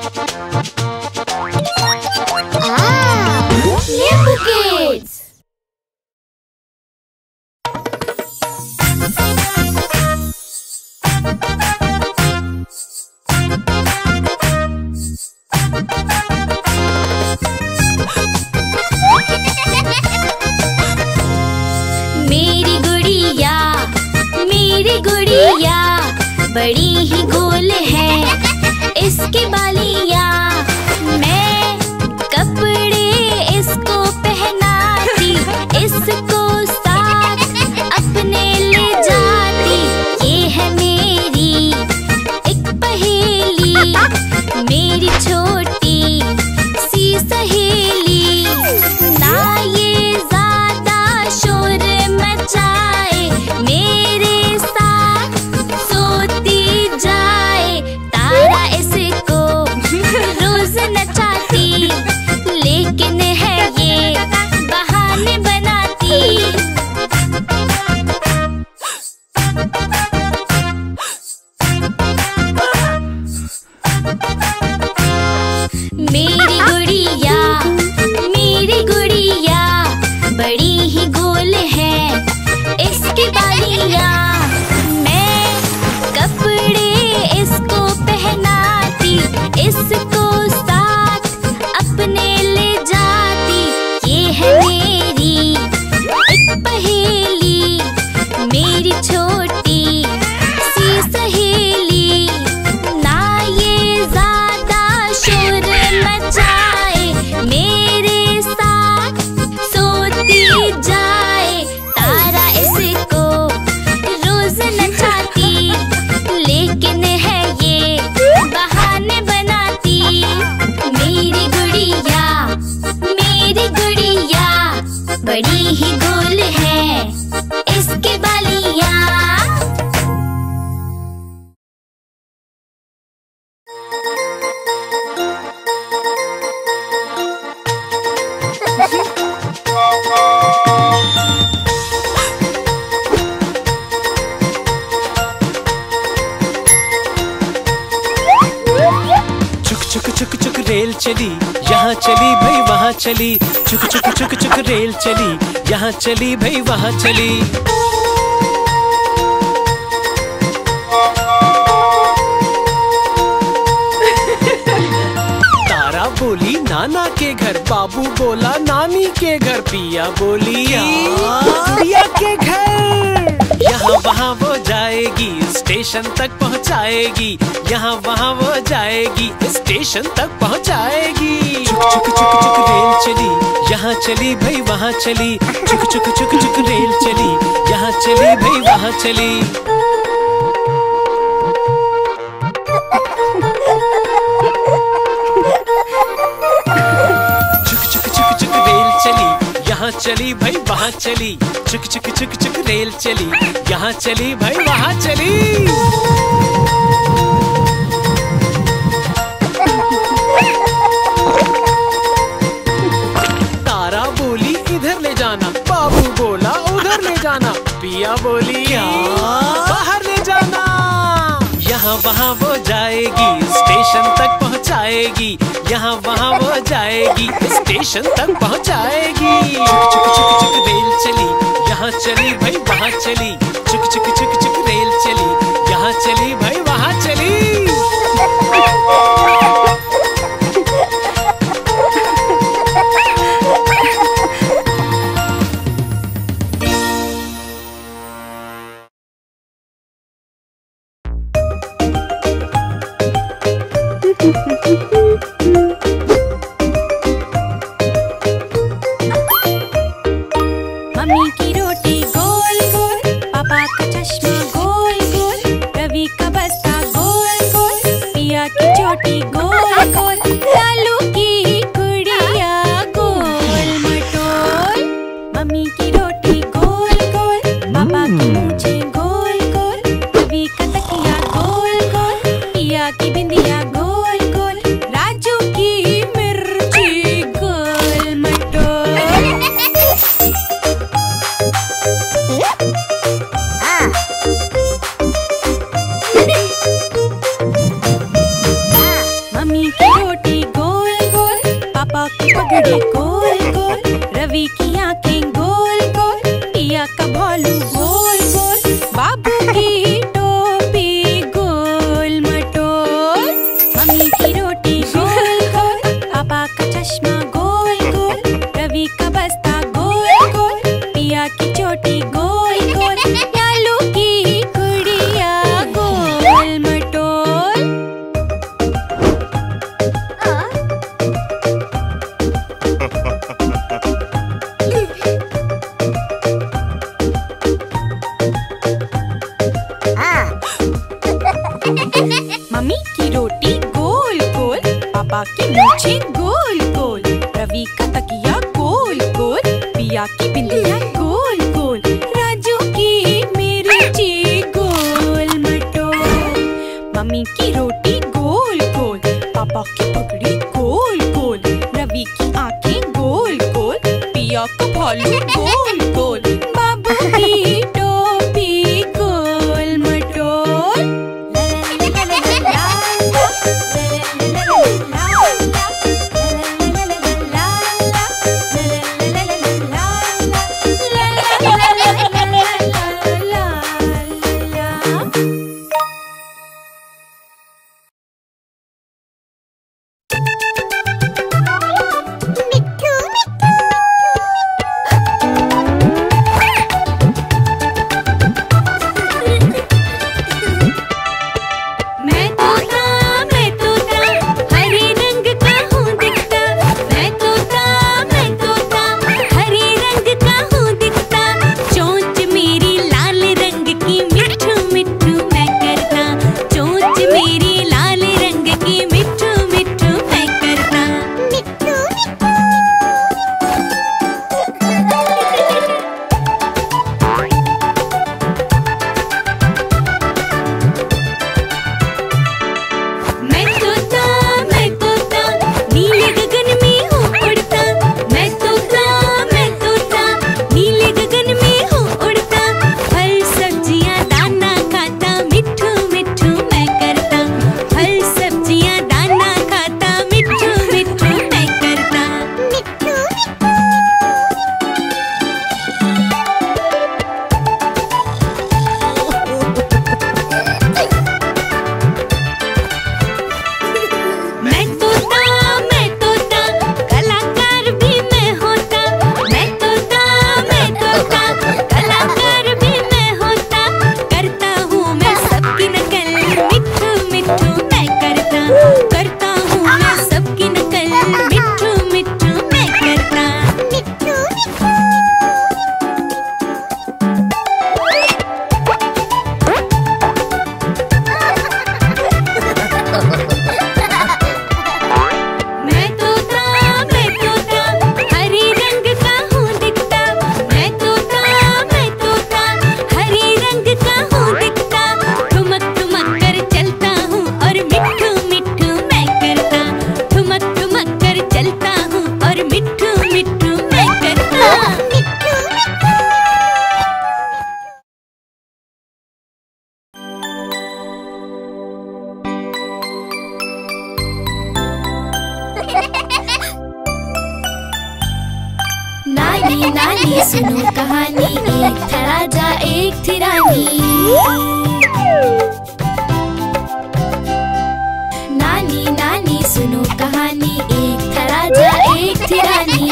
Limbu Kids! मेरी गुड़िया बड़ी ही गोल है, इसकी बालियाँ मैं कपड़े इसको पहनाती, इसको साथ अपने ले जाती। ये है मेरी एक पहेली, मेरी छोटी सी सहेली। ना ये ज्यादा शोर मचाए, मेरे साथ सोती जाए। तारा इसको रोज नचाती, लेकिन है ये बहाने बनाती। मेरी गुड़िया बड़ी ही गोल है, इसकी बालियाँ मैं कपड़े इसको पहनाती, इसको साथ अपने ले जाती। ये है मेरी एक पहेली, मेरी छोटी सी सहेली। ना ये ज्यादा शोर मचाए, मेरे साथ सोती जाए। तारा इसको रोज नचाती, लेकिन है ये बहाने बनाती। मेरी गुड़िया बड़ी ही गोल है, इसके बालियाँ चुक चुक रेल चली, यहाँ चली भाई वहाँ चली। चुक चुक चुक चुक रेल चली, यहाँ चली भाई वहाँ चली। तारा बोली नाना के घर, बाबू बोला नानी के घर, पिया बोली गुड़िया के घर। यहाँ वहाँ वो जाएगी, स्टेशन तक पहुँचाएगी। यहाँ वहाँ वो जाएगी, स्टेशन तक पहुँचाएगी। चुक चुक चुक चुक रेल चली, यहाँ चली भाई वहाँ चली। चुक चुक चुक चुक रेल चली, यहाँ चली भाई वहाँ चली। चुक चुक चुक चुक रेल चली, यहाँ चली भाई वहाँ चली। चुक चुक चुक चुक रेल चली, यहाँ चली भाई वहाँ चली। तारा बोली इधर ले जाना, बाबू बोला उधर ले जाना, पिया बोली बाहर ले जाना। यहाँ वहाँ वो जाएगी, स्टेशन तक पहुँचाएगी। यहाँ वहाँ वो जाएगी, स्टेशन तक पहुँचाएगी। चुक चुक चुक चुक रेल चली, यहाँ चली भाई वहाँ चली। चुक चुक चुक चुक रेल चली, यहाँ चली भाई वहाँ चली। मम्मी की रोटी गोल गोल, पापा का चश्मा गोल गोल, रवि का बस्ता गोल गोल, पिया की चोटी गोल गोल, लालू की गुड़िया गोल मटोल। मम्मी की रोटी गोल गोल, पापा की मूंछें गोल गोल, रवि का तकिया गोल गोल, पिया की बिंदिया गोल गोल, राजू की मिर्ची गोल मटोल। मम्मी की रोटी गोल गोल, पापा की पगड़ी गोल गोल, रवि की आंखें गोल गोल, पिया का भालू गोल गोल, बाबू की टोपी गोल मटोल। मम्मी की रोटी गोल गोल, पापा का चश्मा गोल गोल, रवि का बस्ता गोल गोल, पिया की चोटी गोल गोल, लालू की गुड़िया गोल मटोल। मम्मी की रोटी गोल गोल, पापा की मूछें गोल गोल, रवि का तकिया गोल गोल, पिया की बिंदिया गोल गोल, राजू की मिर्ची गोल मटोल। मम्मी की रोटी गोल गोल, पापा की पगड़ी गोल गोल, रवि की आंखें गोल गोल, पिया का भालू गोल गोल, बाबू की टोपी गोल मटोल। नानी नानी सुनो कहानी, एक था राजा एक थी रानी। नानी नानी सुनो कहानी, एक था राजा एक थी रानी।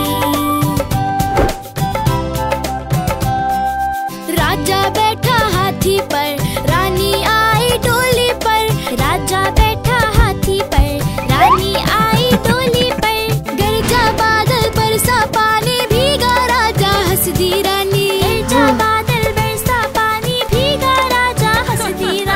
राजा बैठा हाथी पर, रानी आई डोली पर। राजा बैठा हाथी पर, रानी आई डोली पर। गरजा बादल बरसा पानी, भीगा राजा हंसदी रानी। गरजा बादल बरसा पानी, भीगा राजा हंसदी रानी।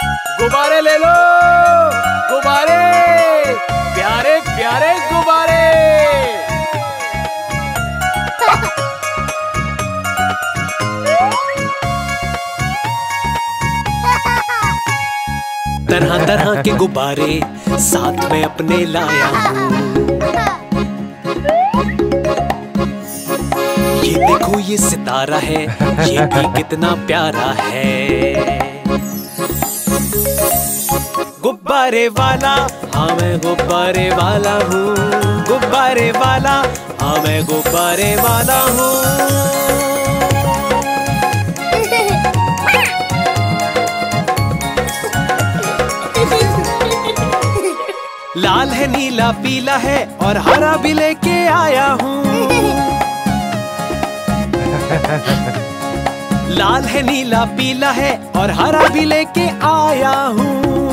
गुब्बारे ले लो, गुब्बारे, प्यारे प्यारे गुब्बारे। तरह तरह के गुब्बारे साथ में अपने लाया हूँ। ये देखो ये सितारा है, ये भी कितना प्यारा है। गुब्बारे वाला, हाँ मैं गुब्बारे वाला हूँ। गुब्बारे वाला, हाँ मैं गुब्बारे वाला हूँ। लाल है, नीला, पीला है और हरा भी लेके आया हूँ। लाल है, नीला, पीला है और हरा भी लेके आया हूँ।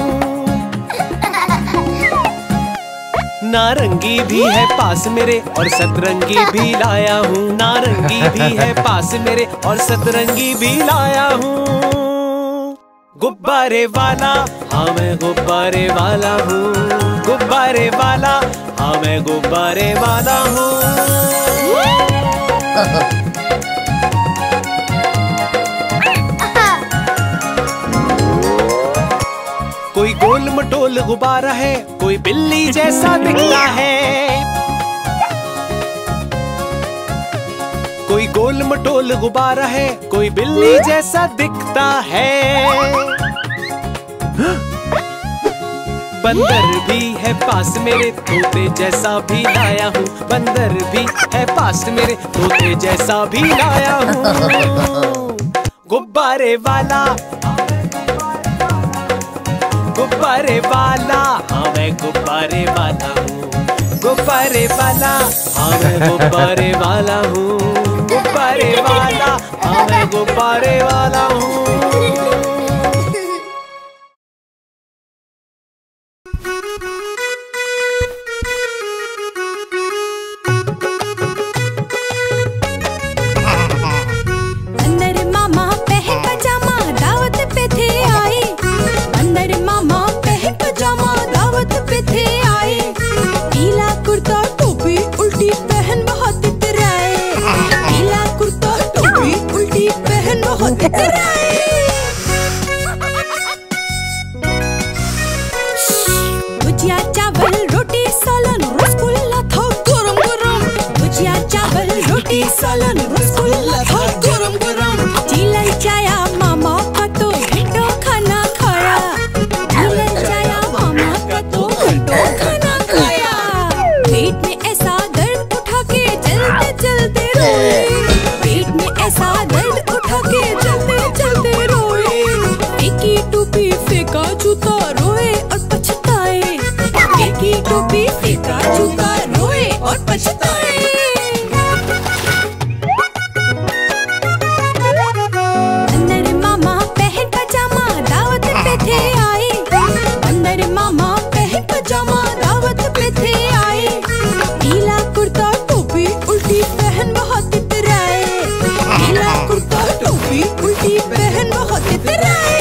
नारंगी भी है पास मेरे और सतरंगी भी लाया हूँ। नारंगी भी है पास मेरे और सतरंगी भी लाया हूँ। गुब्बारे वाला, हाँ मैं गुब्बारे वाला हूँ। गुब्बारे वाला, हाँ मैं गुब्बारे वाला हूँ। कोई गोल मटोल गुब्बारा है, कोई बिल्ली जैसा दिखता है। कोई गोल मटोल गुब्बारा है, कोई बिल्ली जैसा दिखता है। बंदर भी है पास मेरे, तोते जैसा भी लाया हूँ। बंदर भी है पास मेरे, तोते जैसा भी लाया हूँ। गुब्बारे वाला, गुब्बारे वाला, हाँ मैं गुब्बारे वाला हूँ। गुब्बारे वाला, हाँ मैं गुब्बारे वाला हूँ। गुब्बारे वाला, हाँ मैं गुब्बारे वाला हूँ। भुजिया चावल रोटी सालन रसगुल्ला था गरम गरम। भुजिया चावल रोटी सालन रसगुल्ला था गरम गरम। चिल्लाई जाया मामा का तो घंटों खाना खाया। चिल्लाई जाया मामा का तो घंटों खाना खाया। पेट में ऐसा दर्द उठा के चलते चलते रोए। पेट में ऐसा दर्द उठा के चलते चलते रोए। फेंकी टोपी फेंका जूता रोए और पछताए। फेंकी टोपी फेंका जूता रोए और पछताए। अंदर मामा पहन पजामा दावत पे थे आए। अंदर मामा पहन पजामा दावत पे थे आए। नीला कुर्ता टोपी उल्टी पहन बहुत इतराए। नीला कुर्ता टोपी उल्टी पहन बहुत इतराए।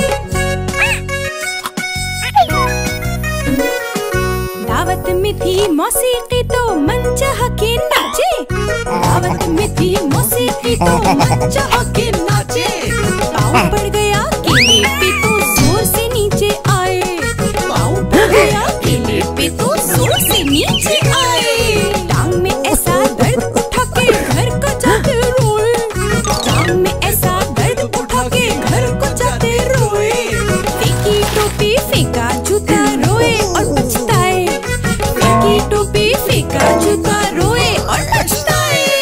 दावत में थी मौसीकी तो मन चाह के नाचे। दावत में थी मौसीकी तो मन चाह के नाचे। पाँव पड़ गया केले पे तो जोर से नीचे आए। पाँव पड़ गया केले पे तो जोर से नीचे आए। टांग में ऐसा दर्द उठा के घर को जाते रोए। टांग में ऐसा दर्द उठा के घर को जाते रोए। फेंकी टोपी फेंका जूता रोए और पछताए। फेंकी टोपी फेंका जूता रोए और पछताए।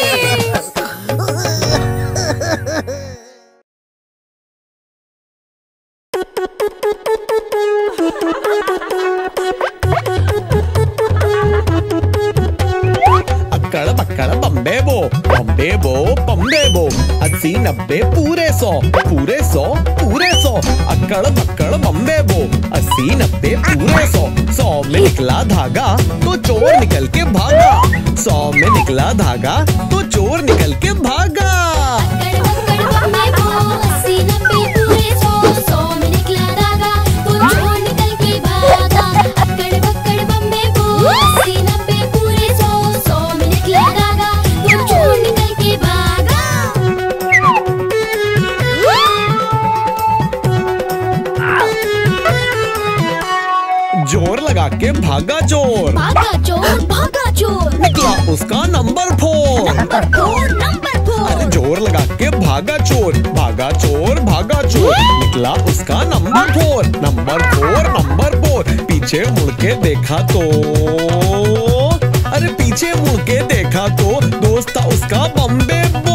अक्कड़ बक्कड़ बम्बे बो बम्बे बो बम्बे बो। 80 90 पूरे 100 पूरे 100 पूरे 100। अक्कड़ बक्कड़ बम्बे बो 80 90 पूरे 100। 100 में निकला धागा तो चोर निकल के भागा। 100 में निकला धागा तो चोर निकल के भागा। अक्कड़ बक्कड़ बम्बे बो 80 90 पूरे 100। 100 में निकला धागा के भागा चोर। भागा चोर भागा चोर। निकला उसका नंबर 4। Number 4 number 4। अरे जोर लगा के भागा चोर भागा चोर भागा चोर। निकला उसका नंबर 4 नंबर 4 नंबर 4। पीछे मुड़ के देखा तो, अरे पीछे मुड़ के देखा तो दोस्त था उसका बम्बे बो।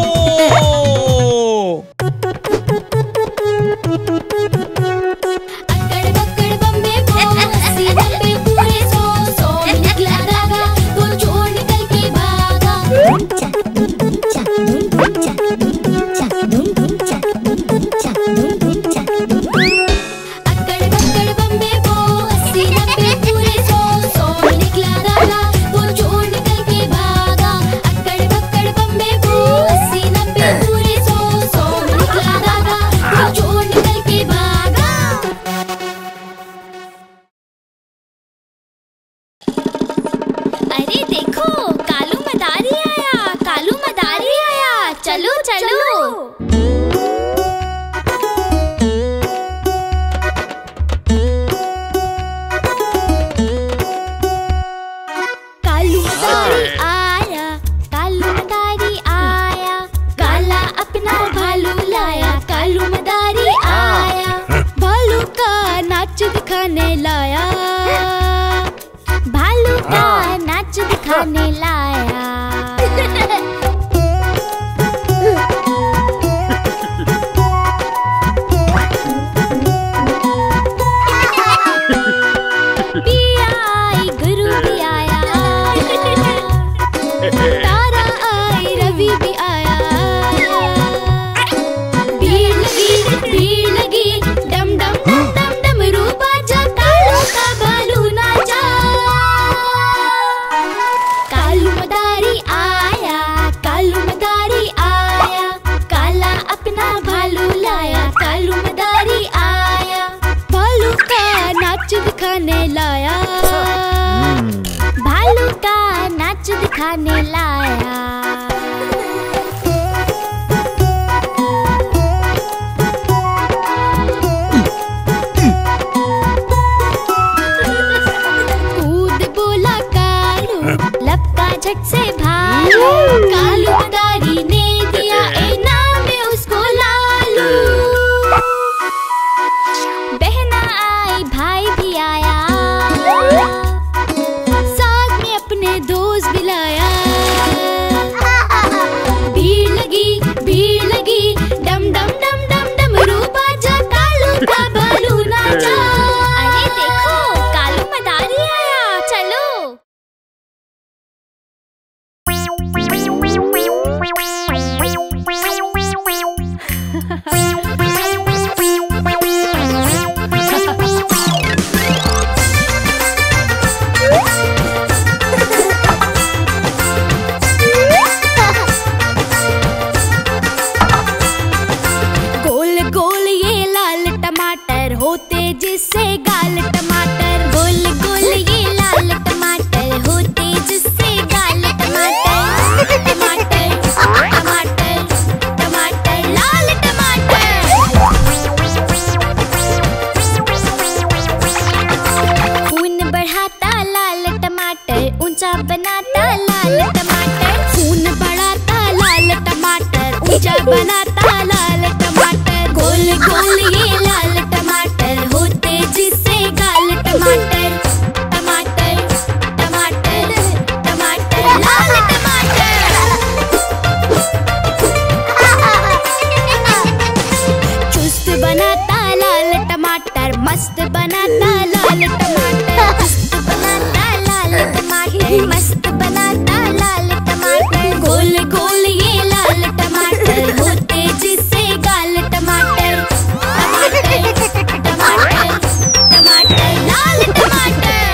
अक्कड़ बक्कड़ बम्बे बो, 80 90 पूरे 100 में निकला धागा, तो चोर निकल के भागा। अक्कड़ बक्कड़ बम्बे बो, 80 90 पूरे 100 में निकला धागा, तो चोर निकल के भागा। अक्कड़ बक्कड़ बम्बे बो, 80 90 पूरे 100 में निकला धागा, तो चोर निकल के भागा। अरे देखो, कालू मदारी आया, कालू मदारी आया। चलो चलो। कालू मदारी आया, कालू मदारी आया, काला अपना भालू लाया। कालू मदारी आया, भालू का नाच दिखाने लाया, भालू का नाच दिखाने लाया। पिया आई गुरु भी आया, तारा आई रवि भी आया। भीड़ लगी डम डम डम डम डमरू बाजा, कालू का भालू नाचा। कालू मदारी आया, कालू मदारी आया, काला अपना भालू लाया। कालू मदारी आया, भालू का नाच दिखाने लाया, भालू का नाच दिखाने लाया। कूद बोला कालू, लपका झट से भालू। कालू मदारी ने दिया इनाम में उसको लालू। बहना आई भाई भी आया, साथ में अपने दोस्त भी लाया। भीड़ लगी डम डम डम डम डमरू बाजा, कालू का भालू नाचा। अरे देखो, कालू मदारी आया। चलो। गोल गोल ये लाल टमाटर होते जिससे गाल टमाटर। गोल गोल ये लाल टमाटर होते जिससे गाल टमाटर। टमाटर टमाटर टमाटर लाल टमाटर। खून बढ़ाता लाल टमाटर, ऊंचा बनाता लाल टमाटर। खून बढ़ाता लाल टमाटर, ऊंचा बनाता लाल टमाटर। गोल गोल ये लाल टमाटर होते जिससे गाल टमाटर। टमाटर टमाटर टमाटर लाल टमाटर। चुस्त बनाता लाल टमाटर, मस्त बनाता लाल टमाटर। चुस्त बनाता लाल टमाटर, मस्त बनाता लाल टमाटर। गोल गोल ये लाल टमाटर होते जिससे गाल टमाटर। टमाटर टमाटर टमाटर लाल टमाटर।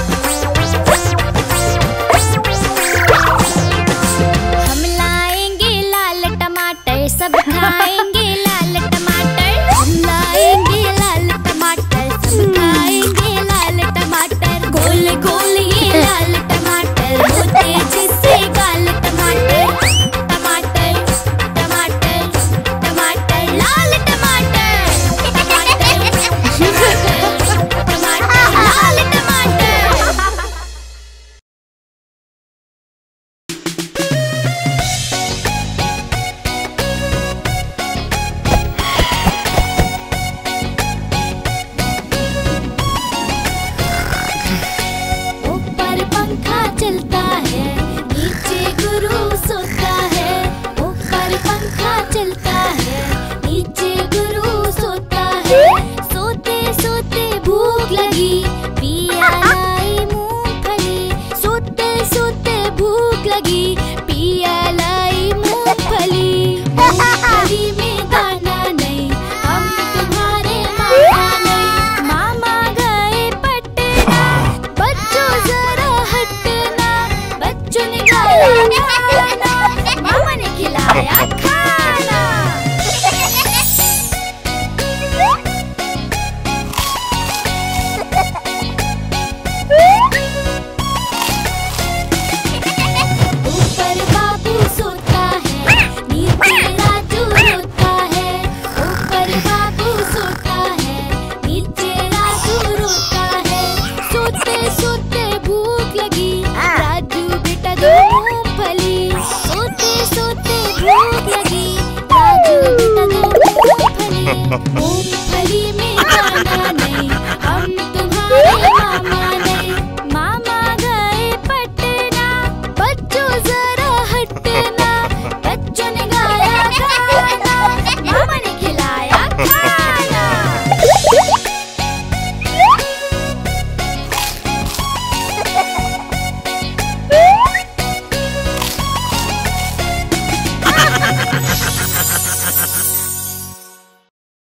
हम लाएंगे लाल टमाटर, सब खाएंगे लाल टमाटर। हम लाएंगे लाल टमाटर, सब खाएंगे ओम